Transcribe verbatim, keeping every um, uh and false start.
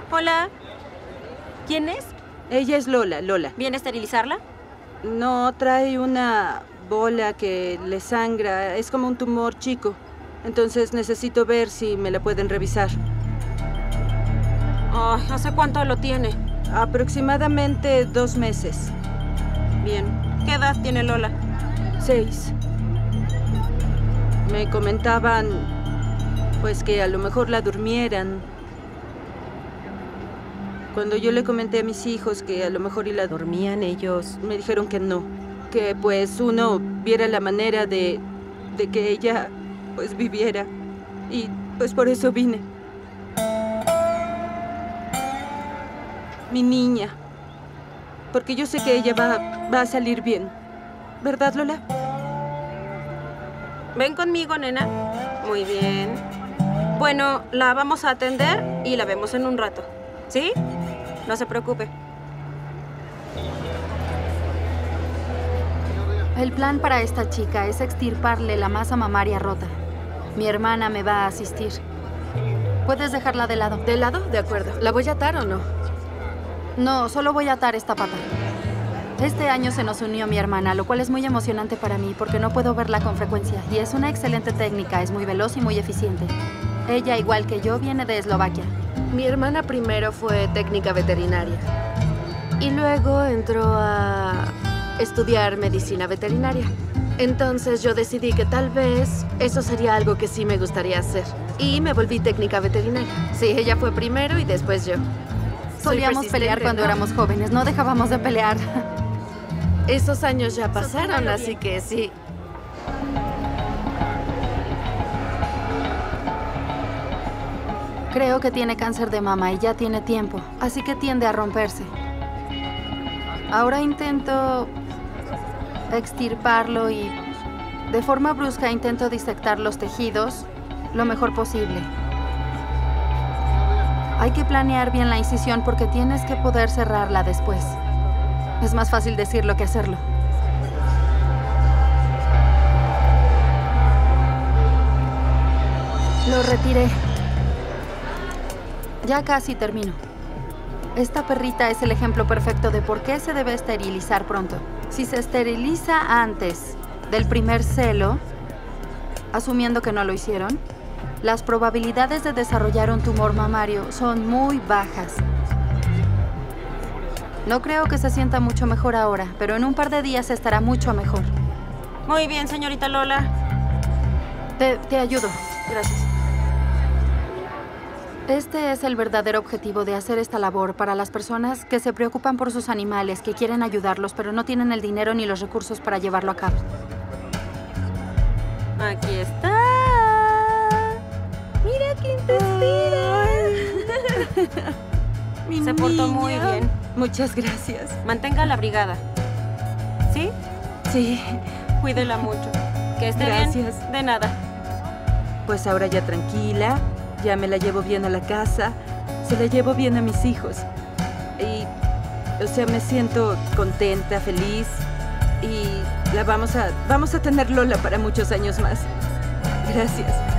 Hola. ¿Quién es? Ella es Lola, Lola. ¿Viene a esterilizarla? No, trae una bola que le sangra. Es como un tumor chico. Entonces necesito ver si me la pueden revisar. Oh, ¿hace cuánto lo tiene? Aproximadamente dos meses. Bien. ¿Qué edad tiene Lola? Seis. Me comentaban, pues, que a lo mejor la durmieran. Cuando yo le comenté a mis hijos que a lo mejor y la dormían, ellos me dijeron que no. Que, pues, uno viera la manera de, de que ella, pues, viviera. Y, pues, por eso vine. Mi niña. Porque yo sé que ella va, va a salir bien. ¿Verdad, Lola? Ven conmigo, nena. Muy bien. Bueno, la vamos a atender y la vemos en un rato. ¿Sí? No se preocupe. El plan para esta chica es extirparle la masa mamaria rota. Mi hermana me va a asistir. Puedes dejarla de lado. ¿De lado? De acuerdo. ¿La voy a atar o no? No, solo voy a atar esta pata. Este año se nos unió mi hermana, lo cual es muy emocionante para mí porque no puedo verla con frecuencia. Y es una excelente técnica, es muy veloz y muy eficiente. Ella, igual que yo, viene de Eslovaquia. Mi hermana primero fue técnica veterinaria. Y luego entró a estudiar medicina veterinaria. Entonces yo decidí que tal vez eso sería algo que sí me gustaría hacer. Y me volví técnica veterinaria. Sí, ella fue primero y después yo. Solíamos pelear cuando éramos jóvenes, no dejábamos de pelear. Esos años ya pasaron, así que sí. Creo que tiene cáncer de mama y ya tiene tiempo, así que tiende a romperse. Ahora intento extirparlo y de forma brusca intento disectar los tejidos lo mejor posible. Hay que planear bien la incisión porque tienes que poder cerrarla después. Es más fácil decirlo que hacerlo. Lo retiré. Ya casi termino. Esta perrita es el ejemplo perfecto de por qué se debe esterilizar pronto. Si se esteriliza antes del primer celo, asumiendo que no lo hicieron, las probabilidades de desarrollar un tumor mamario son muy bajas. No creo que se sienta mucho mejor ahora, pero en un par de días estará mucho mejor. Muy bien, señorita Lola. Te, te ayudo. Gracias. Este es el verdadero objetivo de hacer esta labor para las personas que se preocupan por sus animales, que quieren ayudarlos, pero no tienen el dinero ni los recursos para llevarlo a cabo. Aquí está. Mira qué intestino. Mi Se portó niña. muy bien. Muchas gracias. Mantenga la brigada. ¿Sí? Sí. Cuídela mucho. Que esté Gracias. bien. De nada. Pues ahora ya tranquila, ya me la llevo bien a la casa, se la llevo bien a mis hijos. Y, o sea, me siento contenta, feliz y la vamos a, vamos a tener Lola para muchos años más. Gracias.